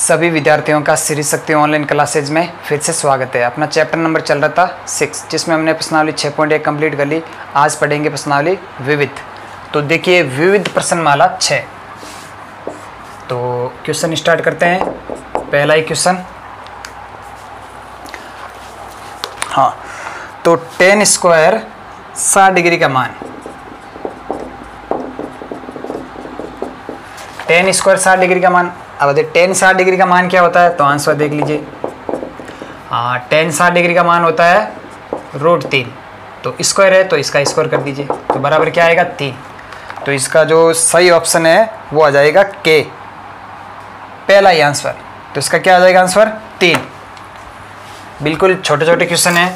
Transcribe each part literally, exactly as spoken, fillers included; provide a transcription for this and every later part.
सभी विद्यार्थियों का श्री शक्ति ऑनलाइन क्लासेज में फिर से स्वागत है। अपना चैप्टर नंबर चल रहा था सिक्स, जिसमें हमने प्रश्नावली छः पॉइंट एक कम्प्लीट कर ली। आज पढ़ेंगे प्रश्नावली विविध। तो देखिए विविध प्रश्नमाला छः। तो क्वेश्चन स्टार्ट करते हैं। पहला ही क्वेश्चन, हाँ, तो टेन स्क्वायर साठ डिग्री का मान, टेन स्क्वायर साठ डिग्री का मान। अब टेन साठ डिग्री का मान क्या होता है, तो आंसर देख लीजिए। हाँ, टेन साठ डिग्री का मान होता है रूट तीन। तो स्क्वायर है तो इसका स्क्वायर कर दीजिए, तो बराबर क्या आएगा, तीन। तो इसका जो सही ऑप्शन है वो आ जाएगा के, पहला ही आंसर। तो इसका क्या आ जाएगा आंसर, तीन। बिल्कुल छोटे छोटे क्वेश्चन है।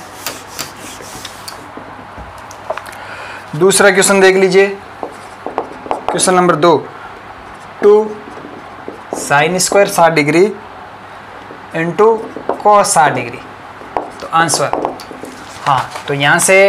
दूसरा क्वेश्चन देख लीजिए, क्वेश्चन नंबर दो, टू साइन स्क्वायर साठ डिग्री इंटू कॉस साठ डिग्री। तो आंसर, हाँ, तो यहाँ से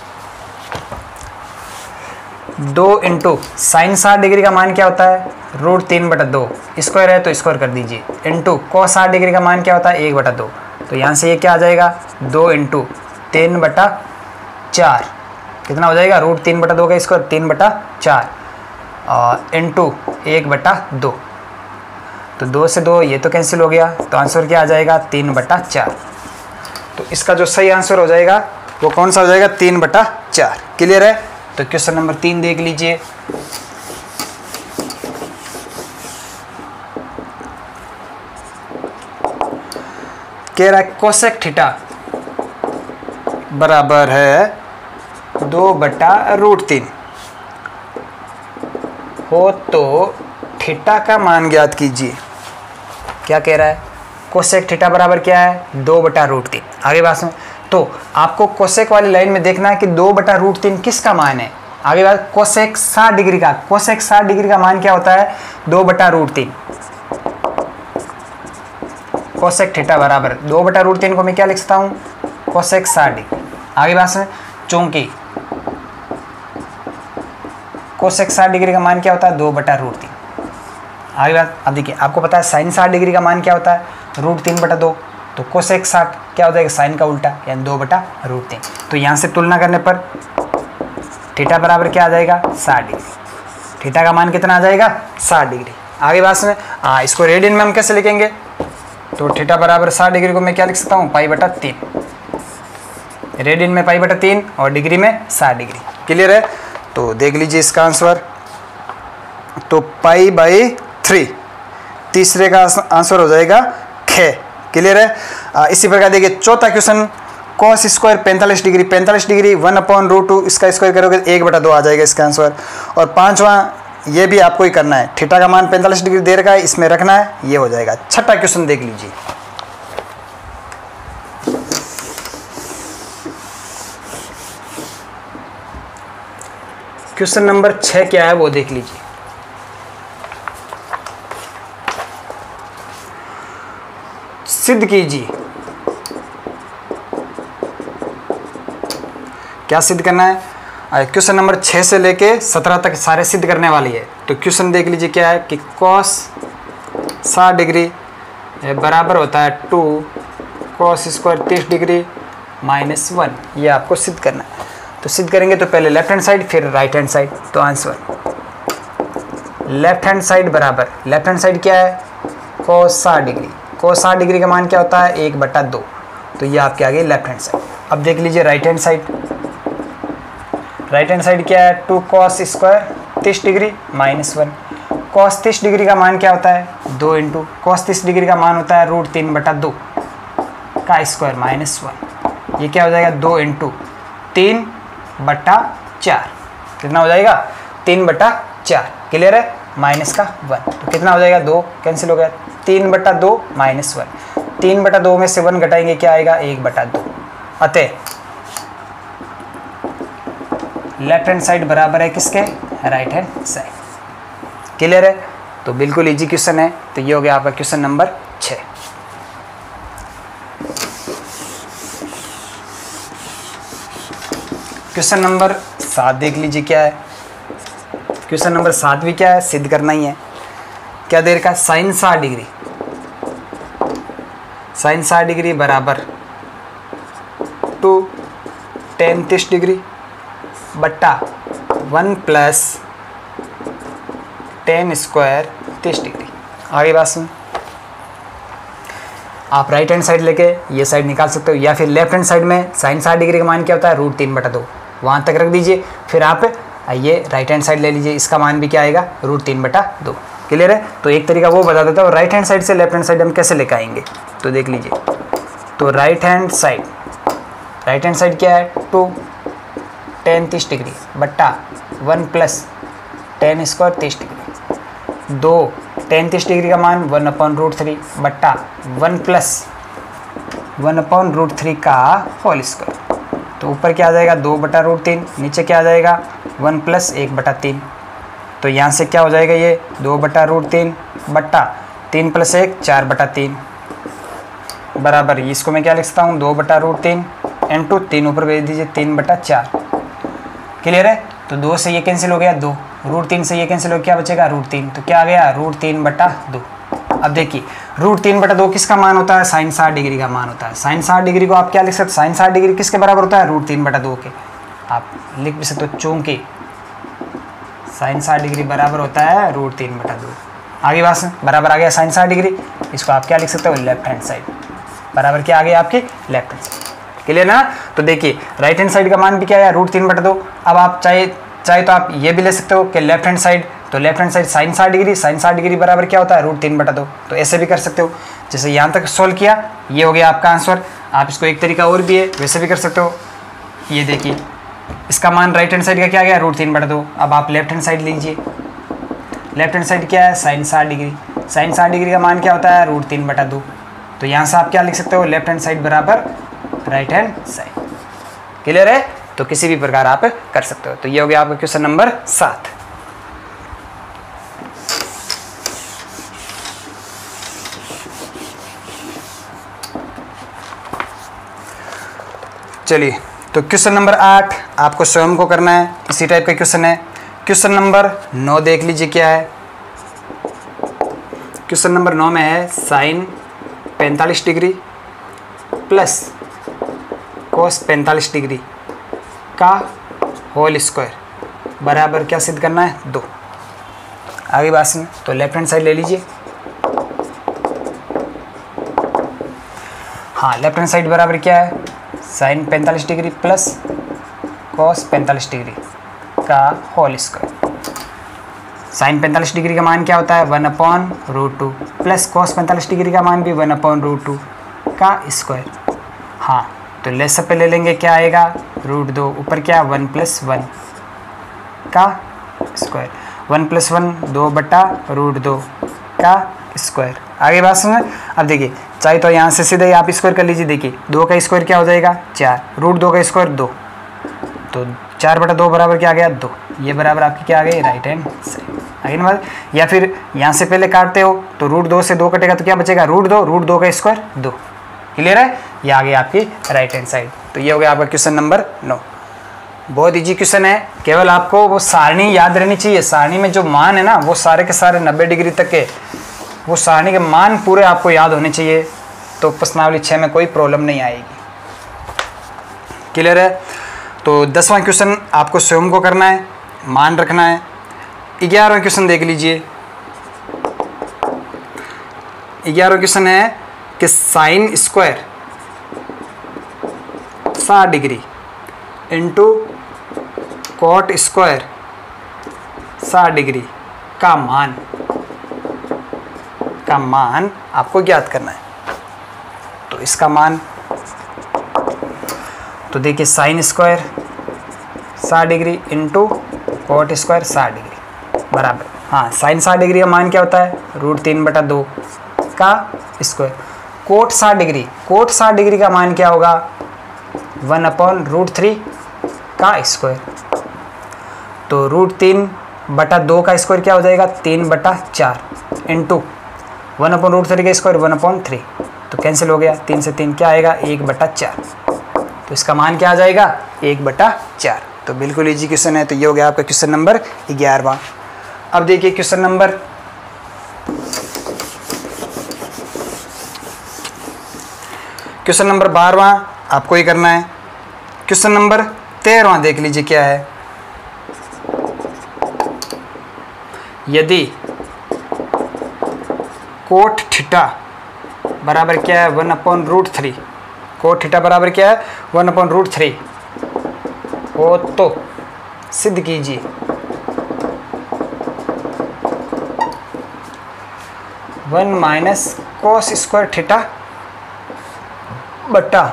दो इंटू साइन साठ डिग्री का मान क्या होता है, रूट तीन बटा दो। स्क्वायर है तो स्क्वायर कर दीजिए। इंटू कॉस साठ डिग्री का मान क्या होता है, एक बटा दो। तो यहाँ से ये क्या आ जाएगा, दो इंटू तीन बटा चार। कितना हो जाएगा, रूट तीन बटा दो का स्क्वायर, तीन बटा चार और इंटू एक बटा दो। तो दो से दो ये तो कैंसिल हो गया। तो आंसर क्या आ जाएगा, तीन बटा चार। तो इसका जो सही आंसर हो जाएगा वो कौन सा हो जाएगा, तीन बटा चार। क्लियर है। तो क्वेश्चन नंबर तीन देख लीजिए। कह रहा है कोसेक थीटा बराबर है दो बटा रूट तीन हो तो थीटा का मान ज्ञात कीजिए। क्या कह रहा है, कोसेक थीटा बराबर क्या है, दो बटा रूट तीन। आगे बात में तो आपको कोसेक वाली लाइन में देखना है कि दो बटा रूट तीन किसका मान है। आगे बात, कोसेक साठ डिग्री का, कोसेक साठ डिग्री का मान क्या होता है, दो बटा रूट तीन। कोसेक थीटा बराबर दो बटा रूट तीन को मैं क्या लिख सकता हूँ, कोसेक साठ डिग्री। आगे बात में, चूंकि कोसेक साठ डिग्री का मान क्या होता है, दो बटा रूट तीन। आगे बात, अब देखिए आपको पता है साइन साठ डिग्री का मान क्या होता है, रूट तीन बटा दो। तो कोसेक साठ क्या होता है, साइन का उल्टा, यानी दो बटा रूट तीन। तो यहाँ से तुलना करने पर थीटा बराबर क्या आ जाएगा, साठ डिग्री। थीटा का मान कितना आ जाएगा, साठ डिग्री। आगे बात में, हाँ, इसको रेडियन में हम कैसे लिखेंगे, तो थीटा बराबर साठ डिग्री को मैं क्या लिख सकता हूँ, पाई बटा तीन। रेडियन में पाई बटा तीन और डिग्री में साठ डिग्री। क्लियर है। तो देख लीजिए इसका आंसर, तो पाई बाई थ्री, तीसरे का आंसर हो जाएगा खे। क्लियर है। आ, इसी प्रकार देखिए चौथा क्वेश्चन, कॉस स्क्वायर पैंतालीस डिग्री, पैंतालीस degree one upon root two, इसका स्क्वायर करोगे तो एक बटा दो आ जाएगा इसका आंसर। और पांचवा ये भी आपको ही करना है, थीटा का मान पैंतालीस डिग्री दे रखा है, इसमें रखना है, ये हो जाएगा। छठा क्वेश्चन देख लीजिए, क्वेश्चन नंबर छः क्या है वो देख लीजिए। सिद्ध कीजिए, क्या सिद्ध करना है, क्वेश्चन नंबर छः से लेके सत्रह तक सारे सिद्ध करने वाली है। तो क्वेश्चन देख लीजिए क्या है कि कॉस साठ डिग्री बराबर होता है टू कॉस स्क्वायर तीस डिग्री माइनस वन। ये आपको सिद्ध करना है। तो सिद्ध करेंगे तो पहले लेफ्ट हैंड साइड फिर राइट हैंड साइड। तो आंसर लेफ्ट हैंड साइड बराबर, लेफ्ट हैंड साइड क्या है, कॉस साठ डिग्री। कॉस साठ डिग्री का मान क्या होता है, एक बटा दो। तो ये आपके आगे लेफ्ट हैंड साइड। अब देख लीजिए right hand side. Right hand side क्या है, टू कॉस स्क्वायर तीस डिग्री माइनस वन। कॉस तीस डिग्री का मान क्या होता है, दो इंटू कॉस तीस डिग्री का मान होता है रूट तीन बटा दो का स्क्वायर माइनस वन। ये क्या हो जाएगा, दो इंटू तीन बटा चार। कितना हो जाएगा, तीन बटा चार। क्लियर है। माइनस का वन, तो कितना हो जाएगा, दो कैंसिल हो गया, तीन बटा दो माइनस वन। तीन बटा दो में से वन घटाएंगे क्या आएगा, एक बटा दो। अतः लेफ्ट हैंड साइड बराबर है किसके, राइट हैंड साइड। क्लियर है। तो बिल्कुल इजी क्वेश्चन है। तो ये हो गया आपका क्वेश्चन नंबर छः। क्वेश्चन नंबर सात देख लीजिए क्या है। क्वेश्चन नंबर सात भी क्या है, सिद्ध करना ही है। क्या दे रखा है, साइन साठ डिग्री साइन साठ डिग्री बराबर टू टेन तीस डिग्री बट्टा वन प्लस टेन स्क्वायर तीस डिग्री। आगे बात सुन, आप राइट हैंड साइड लेके ये साइड निकाल सकते हो, या फिर लेफ्ट हैंड साइड में साइन साठ डिग्री का मान क्या होता है, रूट तीन बटा दो, वहाँ तक रख दीजिए। फिर आप ये राइट हैंड साइड ले लीजिए, इसका मान भी क्या आएगा, रूट तीन बटा दो। क्लियर है? तो एक तरीका वो बता देता हूँ, राइट हैंड साइड से लेफ्ट हैंड साइड हम कैसे लेकर आएंगे, तो देख लीजिए। तो right hand side right hand side क्या है, टू टेन तीस डिग्री बट्टा वन प्लस टेन स्क्वायर तीस डिग्री, दो टेन तीस डिग्री का मान वन अपॉन रूट थ्री बट्टा one plus one upon root three का होल स्क्वायर। तो ऊपर क्या आ जाएगा, दो बटा रूट तीन, नीचे क्या आ जाएगा, वन प्लस एक बटा तीन। तो यहाँ से क्या हो जाएगा, ये दो बटा रूट तीन बट्टा तीन प्लस एक चार बटा तीन बराबर, इसको मैं क्या लिख सकता हूँ, दो बटा रूट तीन इंटू तीन ऊपर भेज दीजिए तीन बटा चार। क्लियर है? तो दो से ये कैंसिल हो गया, दो रूट तीन से ये कैंसिल हो गया, क्या बचेगा, रूट तीन। तो क्या आ गया, रूट तीन बटा दो। अब देखिए रूट तीन बटा दो किसका मान होता है, साइन साठ डिग्री का मान होता है। साइन साठ डिग्री को आप क्या लिख सकते, साइन साठ डिग्री किसके बराबर होता है, रूट तीन बटा दो के। आप लिख भी सकते हो, चूंकि साइन साठ डिग्री बराबर होता है रूट तीन बटा दो। आगे बात बराबर आ गया साइन साठ डिग्री, इसको आप क्या लिख सकते हो, लेफ्ट हैंड साइड बराबर क्या आ गया आपके, लेफ्ट हैंड साइड। क्लियर ना? तो देखिए राइट हैंड साइड का मान भी क्या है, रूट तीन बटा दो। अब आप चाहे चाहे तो आप ये भी ले सकते हो कि लेफ्ट हैंड साइड, तो लेफ्ट हैंड साइड साइन साठ डिग्री, साइन साठ डिग्री बराबर क्या होता है, रूट तीन बटा दो। तो ऐसे भी कर सकते हो, जैसे यहाँ तक सोल्व किया, ये हो गया आपका आंसर। आप इसको एक तरीका और भी है, वैसे भी कर सकते हो। ये देखिए इसका मान राइट हैंड साइड का क्या गया, रूट तीन बटा दो। अब आप लेफ्ट हैंड साइड लीजिए, लेफ्ट हैंड साइड क्या है, साइन साठ डिग्री, साइन साठ डिग्री का मान क्या होता है, रूट तीन बटा दो। तो यहाँ से आप क्या लिख सकते हो, लेफ्ट हैंड साइड बराबर राइट हैंड साइड। क्लियर है? तो किसी भी प्रकार आप कर सकते हो। तो ये हो गया आपका क्वेश्चन नंबर सात। चलिए तो क्वेश्चन नंबर आठ आपको स्वयं को करना है, इसी टाइप का क्वेश्चन है। क्वेश्चन नंबर नौ देख लीजिए क्या है। क्वेश्चन नंबर नौ में है साइन पैंतालीस डिग्री प्लस कोस पैंतालीस डिग्री का होल स्क्वायर बराबर क्या सिद्ध करना है, दो। आगे बात सुन, तो लेफ्ट हैंड साइड ले लीजिए। हाँ लेफ्ट हैंड साइड बराबर क्या है, साइन पैंतालीस डिग्री प्लस कॉस पैंतालीस डिग्री का होल स्क्वायर। साइन पैंतालीस डिग्री का मान क्या होता है, one upon root two plus cos पैंतालीस डिग्री का मान भी वन अपॉन रूट टू का स्क्वायर। हाँ तो लेस पे ले लेंगे, क्या आएगा, रूट दो, ऊपर क्या, वन प्लस वन का स्क्वायर, वन प्लस वन दो बटा रूट दो का स्क्वायर। आगे बात सुनिए। अब देखिए चाहे तो यहाँ से सीधे आप स्क्वायर कर लीजिए। देखिए दो का स्क्वायर क्या हो जाएगा, चार, रूट दो का स्क्वायर दो, तो चार बटा दो बराबर क्या आ गया, दो। ये बराबर आपकी क्या आ गई, राइट हैंड साइड। आगे ना बात, या फिर यहाँ से पहले काटते हो तो रूट दो से दो कटेगा तो क्या बचेगा, रूट दो, रूट दो का स्क्वायर दो। क्लियर है? ये आ गई आपकी राइट हैंड साइड। तो ये हो गया आपका क्वेश्चन नंबर नौ। बहुत इजी क्वेश्चन है, केवल आपको वो सारणी याद रहनी चाहिए। सारणी में जो मान है ना वो सारे के सारे नब्बे डिग्री तक के, वो सारणी के मान पूरे आपको याद होने चाहिए, तो प्रश्नावली छः में कोई प्रॉब्लम नहीं आएगी। क्लियर है? तो दसवां क्वेश्चन आपको स्वयं को करना है, मान रखना है। ग्यारहवां क्वेश्चन देख लीजिए। ग्यारहवां क्वेश्चन है कि साइन स्क्वायर साठ डिग्री इंटू कॉट स्क्वायर साठ डिग्री का मान का मान आपको ज्ञात करना है। तो इसका मान, तो देखिए साइन स्क्वायर साठ डिग्री इंटू कॉट स्क्वायर साठ डिग्री बराबर, हाँ साइन साठ डिग्री का मान क्या होता है, रूट तीन बटा दो का स्क्वायर। कोट साठ डिग्री, कोट साठ डिग्री का मान क्या होगा, वन अपॉन रूट थ्री का स्क्वायर। तो रूट तीन बटा दो का स्क्वायर क्या हो जाएगा, तीन बटा चार into one upon root three का स्क्वायर वन अपॉन थ्री, तो कैंसिल हो गया, तीन से तीन क्या आएगा, एक बटा चार। तो इसका मान क्या आ जाएगा, एक बटा चार। तो बिल्कुल इजी क्वेश्चन है। तो ये हो गया आपका क्वेश्चन नंबर ग्यारहवां। अब देखिए क्वेश्चन नंबर क्वेश्चन नंबर बारहवां आपको ही करना है। क्वेश्चन नंबर तेरहवां देख लीजिए क्या है। यदि कोट थीटा बराबर क्या है one upon root three, cot theta बराबर क्या है वन अपॉन रूट थ्री हो तो सिद्ध कीजिए one minus cos square theta बट्टा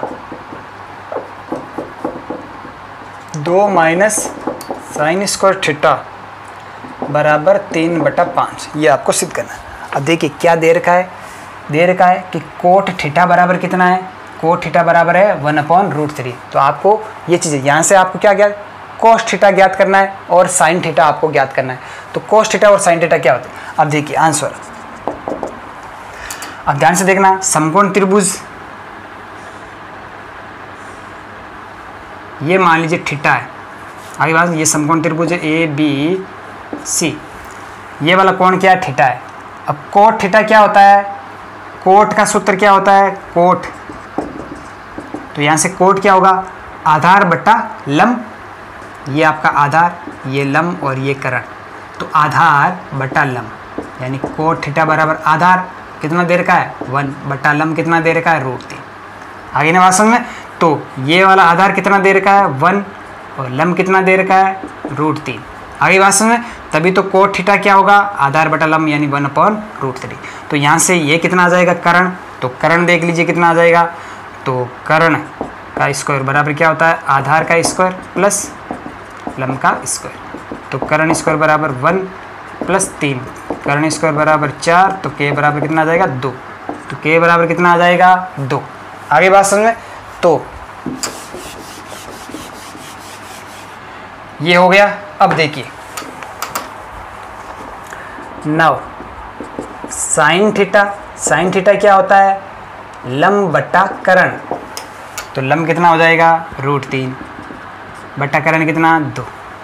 दो माइनस साइन स्क्वायर थीटा बराबर तीन बटा पाँच। ये आपको सिद्ध करना है। अब देखिए क्या दे रखा है, दे रखा है कि कोट थीटा बराबर कितना है, कोट थीटा बराबर है वन अपॉन रूट थ्री। तो आपको ये चीज़ें यहाँ से आपको क्या ज्ञात, कोस थीटा ज्ञात करना है और साइन थीटा आपको ज्ञात करना है। तो कोस थीटा और साइन थीटा क्या होता है। अब देखिए आंसर, अब ध्यान से देखना, समकोण त्रिभुज ये मान लीजिए थीटा है, आगे बात, ये समकोण त्रिभुज है ए बी सी, ये वाला कोण क्या है थीटा है। अब कोट थीटा क्या होता है, कोट का सूत्र क्या होता है कोट, तो यहाँ से कोट क्या होगा आधार बट्टा लंब, ये आपका आधार, ये लंब और ये करण, तो आधार बट्टा लंब यानी कोट थीटा बराबर आधार कितना दे रखा है वन बट्टा लंब कितना दे रखा है रूट तीन। आगे ना बात समझ में, तो ये वाला आधार कितना दे रखा है वन और लंब कितना दे रखा है रूट तीन। आगे बात समझ में, तभी तो कोट थीटा क्या होगा आधार बटा लंब यानी वन अपॉन रूट थ्री। तो यहाँ से ये कितना आ जाएगा करण, तो करण देख लीजिए कितना आ जाएगा, तो करण का स्क्वायर बराबर क्या होता है आधार का स्क्वायर प्लस लंब का स्क्वायर, तो करण स्क्वायर बराबर वन प्लस तीन, करण स्क्वायर बराबर चार, तो के बराबर कितना आ जाएगा दो, तो के बराबर कितना आ जाएगा दो। आगे बात समझ में, तो ये हो गया। अब देखिए now sine theta, sine theta क्या होता है लंब बट्टा करण, तो लंब कितना हो जाएगा रूट तीन बट्टा करण कितना दो।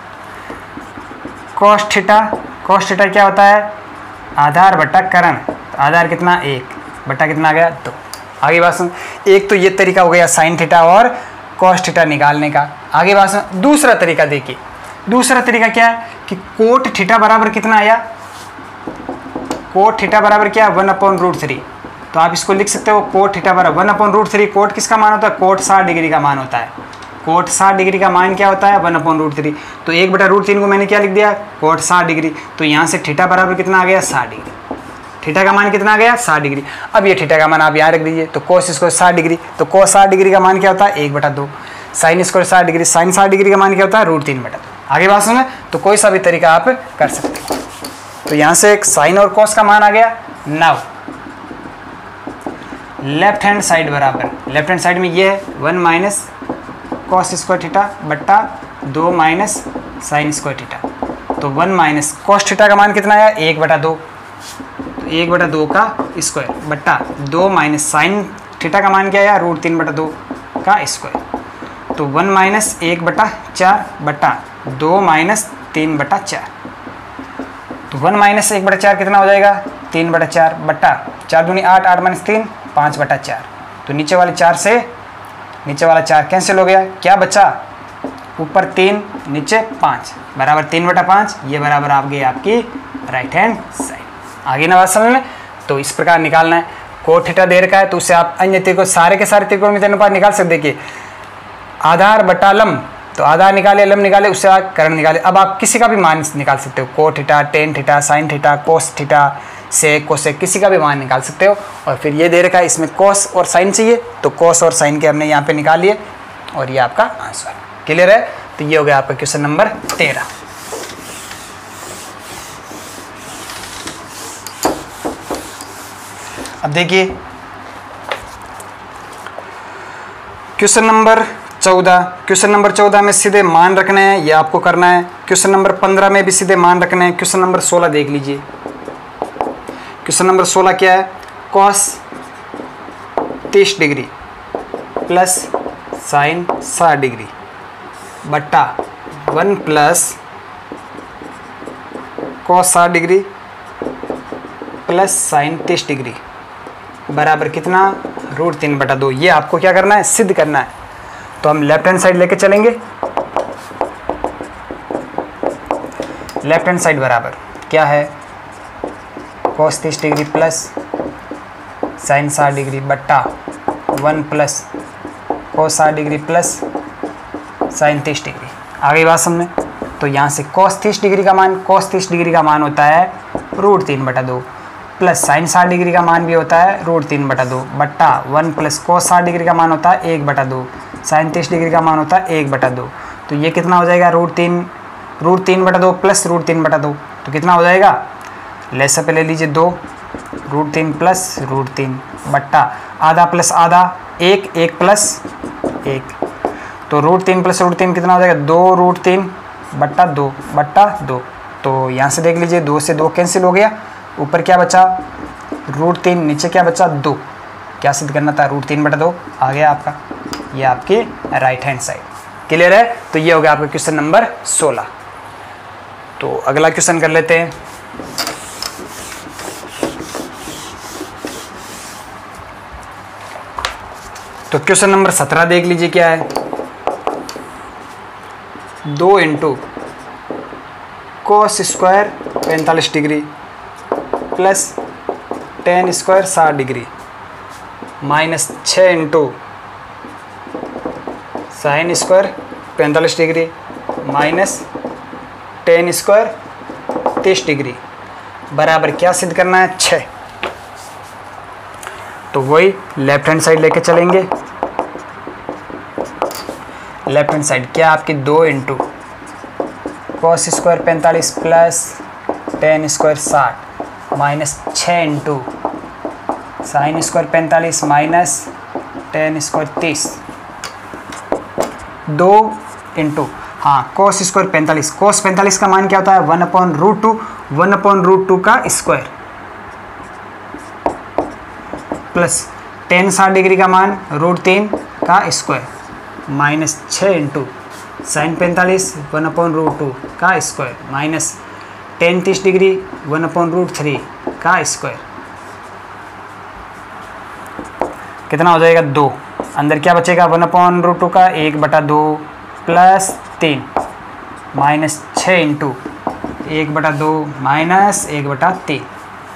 कॉस थीटा, कॉस थीटा क्या होता है आधार बट्टा करण, तो आधार कितना एक बट्टा कितना आ गया दो। आगे बात सुन, एक तो ये तरीका हो गया साइन थीटा और कॉस थीटा निकालने का। आगे बात सुन, दूसरा तरीका देखिए, दूसरा तरीका क्या है कि कोट थीटा बराबर कितना आया, कोट थीटा बराबर क्या वन अपॉन रूट थ्री, तो आप इसको लिख सकते हो कोट थीटा बराबर one upon root three. Cot किसका मान होता है कोट साठ डिग्री का मान होता है, कोट साठ डिग्री का मान क्या होता है वन अपॉन रूट थ्री, तो एक बटा रूट तीन को मैंने क्या लिख दिया कोट साठ डिग्री, तो यहाँ से थीटा बराबर कितना आ गया साठ डिग्री, थीटा का मान कितना आ गया साठ डिग्री। अब ये थीटा का मान आप यहाँ रख दीजिए, तो कोस स्क्वायर साठ डिग्री, तो कोस साठ डिग्री का मान क्या होता है एक बटा दो, साइन स्क्वायर साठ डिग्री, साइन साठ डिग्री का मान क्या होता है रूट तीन बटा दो। आगे बात सुने, तो कोई सा भी तरीका आप कर सकते हो। तो यहाँ से एक साइन और कोस का मान आ गया। नाउ लेफ्ट हैंड साइड बराबर, लेफ्ट हैंड साइड में ये है one minus cos square theta बट्टा दो माइनस साइन स्क्वायर थीटा, तो वन माइनस कॉस थीटा का मान कितना आया एक बटा दो, तो एक बटा दो का स्क्वायर बट्टा दो माइनस साइन थीटा का मान क्या आया रूट तीन बटा दो का स्क्वायर, तो वन माइनस एक बटा चार बट्टा दो माइनस तीन बटा चार, तो वन माइनस एक बटा चार कितना हो जाएगा तीन बटा चार बट्टा चार दूनी आठ, आठ माइनस तीन पाँच बटा चार, तो नीचे वाले चार से नीचे वाला चार कैंसिल हो गया, क्या बचा ऊपर तीन नीचे पाँच बराबर तीन बटा पाँच, ये बराबर आप गई आपकी राइट हैंड साइड। आगे ना बात समझ में, तो इस प्रकार निकालना है। कोट थीटा दे रखा है तो उससे आप अन्य त्रिकोण सारे के सारे त्रिकोणमितीय अनुपात निकाल सकते। देखिए आधार बटा लंब, तो आधार निकाले लंब निकाले उससे आप करण निकाले। अब आप किसी का भी मान निकाल सकते हो, cot theta, tan theta, sine theta, cos theta, sec cosec, किसी का भी मान निकाल सकते हो। और फिर ये दे रखा है इसमें कोस और साइन चाहिए, तो कोस और साइन के हमने यहाँ पे निकाल लिए और ये आपका आंसर। क्लियर है, तो ये हो गया आपका क्वेश्चन नंबर तेरह। अब देखिए क्वेश्चन नंबर चौदह, क्वेश्चन नंबर चौदह में सीधे मान रखने हैं, ये आपको करना है। क्वेश्चन नंबर पंद्रह में भी सीधे मान रखने हैं। क्वेश्चन नंबर सोलह देख लीजिए। क्वेश्चन नंबर सोलह क्या है, कॉस तीस डिग्री प्लस साइन साठ डिग्री बट्टा वन प्लस कॉस साठ डिग्री प्लस साइन तीस डिग्री बराबर कितना रूट तीन बटा दो। ये आपको क्या करना है, सिद्ध करना है। तो हम लेफ्ट हैंड साइड लेके चलेंगे। लेफ्ट हैंड साइड बराबर क्या है, cos तीस डिग्री प्लस साइन साठ डिग्री बट्टा वन प्लस cos साठ डिग्री प्लस साइन तीस डिग्री। आ गई बात समझ में। तो यहाँ से cos तीस डिग्री का मान cos तीस डिग्री का मान होता है रूट तीन बटा दो, प्लस साइन साठ डिग्री का मान भी होता है रूट तीन बटा दो, बट्टा वन प्लस cos साठ डिग्री का मान होता है एक बटा दो, साइन तीस डिग्री का मान होता है एक बटा दो। तो ये कितना हो जाएगा, रूट तीन रूट तीन बटा दो प्लस रूट तीन बटा दो। तो कितना हो जाएगा, लेसा पे ले लीजिए दो, रूट तीन प्लस रूट तीन बट्टा आधा प्लस आधा एक, एक प्लस एक। तो रूट तीन प्लस रूट तीन कितना हो जाएगा, दो रूट तीन बट्टा दो बट्टा दो। तो यहाँ से देख लीजिए दो से दो कैंसिल हो गया, ऊपर क्या बचा रूट तीन, नीचे क्या बचा दो। क्या सिद्ध करना था, रूट तीन बटा दो आ गया आपका, ये आपकी राइट हैंड साइड। क्लियर है। तो ये हो गया आपका क्वेश्चन नंबर सोलह। तो अगला क्वेश्चन कर लेते हैं। तो क्वेश्चन नंबर सत्रह देख लीजिए क्या है, दो इंटू कोस स्क्वायर पैंतालीस डिग्री प्लस टेन स्क्वायर साठ डिग्री माइनस छः इंटू साइन स्क्वायर पैंतालीस डिग्री माइनस टेन स्क्वायर तीस डिग्री बराबर क्या सिद्ध करना है, छः। तो वही लेफ्ट हैंड साइड लेके चलेंगे। लेफ्ट हैंड साइड क्या आपकी दो इंटू कॉस स्क्वायर पैंतालीस प्लस टेन स्क्वायर साठ माइनस छः इंटू साइन स्क्वायर पैंतालीस माइनस टेन स्क्वायर तीस, दो इंटू हाँ कॉस स्क्वायर पैंतालीस, कॉस पैंतालीस का मान क्या होता है, one upon root two, one upon root two का स्क्वायर प्लस टेन साठ डिग्री का मान रूट तीन का स्क्वायर माइनस छः इंटू साइन पैंतालीस वन अपॉन रूट टू का स्क्वायर माइनस टेन तीस degree one upon root three का स्क्वायर। कितना हो जाएगा, दो। अंदर क्या बचेगा, वन अपॉन रूट टू का एक बटा दो प्लस तीन माइनस छः इंटू एक बटा दो माइनस एक बटा तीन।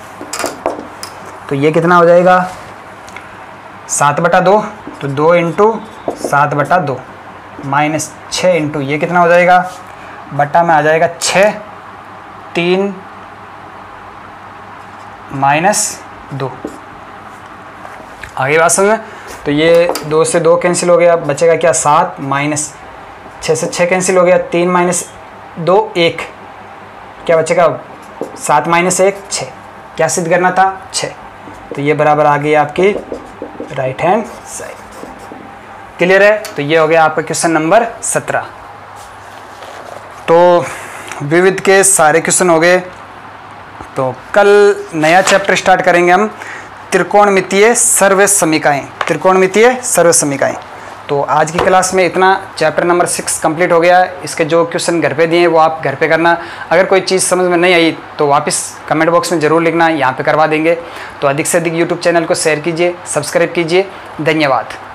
तो ये कितना हो जाएगा, सात बटा दो। तो दो इंटू सात बटा दो माइनस छः इंटू ये कितना हो जाएगा, बटा में आ जाएगा छः, तीन माइनस दो। आगे बात समझ में। तो ये दो से दो कैंसिल हो गया, बचेगा क्या, सात माइनस छः से छः कैंसिल हो गया, तीन माइनस दो एक, क्या बचेगा, सात माइनस एक छः। क्या सिद्ध करना था, छः। तो ये बराबर आ गई आपकी राइट हैंड साइड। क्लियर है। तो ये हो गया आपका क्वेश्चन नंबर सत्रह। तो विविध के सारे क्वेश्चन हो गए। तो कल नया चैप्टर स्टार्ट करेंगे हम, त्रिकोणमितीय सर्व समीकरण, त्रिकोणमितीय सर्व समीकरण। तो आज की क्लास में इतना, चैप्टर नंबर सिक्स कंप्लीट हो गया। इसके जो क्वेश्चन घर पे दिए हैं वो आप घर पे करना। अगर कोई चीज़ समझ में नहीं आई तो वापस कमेंट बॉक्स में ज़रूर लिखना, यहाँ पे करवा देंगे। तो अधिक से अधिक यूट्यूब चैनल को शेयर कीजिए, सब्सक्राइब कीजिए। धन्यवाद।